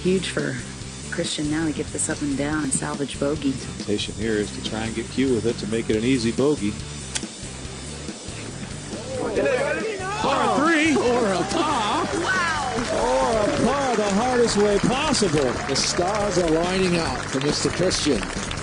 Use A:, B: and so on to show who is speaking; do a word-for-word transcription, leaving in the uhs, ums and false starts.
A: huge for Christian now to get this up and down and salvage bogey.
B: Temptation here is to try and get cute with it to make it an easy bogey. Par three.
C: Or a par.
A: Wow!
C: Or a par the hardest way possible. The stars are lining out for Mister Christian.